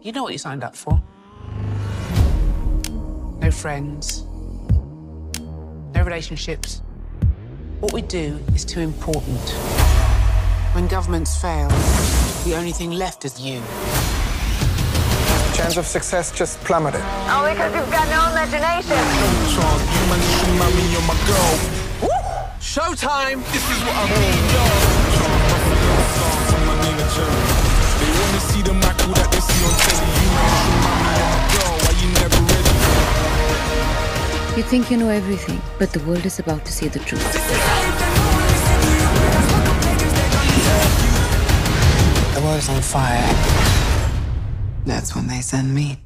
You know what you signed up for. No friends, no relationships. What we do is too important. When governments fail, the only thing left is you. Chance of success just plummeted. Oh, because you've got no imagination. Showtime! This is what I mean, yo. They wanna see the Michael that they see on telly. You know, remind me of my girl. Why you never ready? You think you know everything, but the world is about to see the truth. The world's on fire. That's when they send me.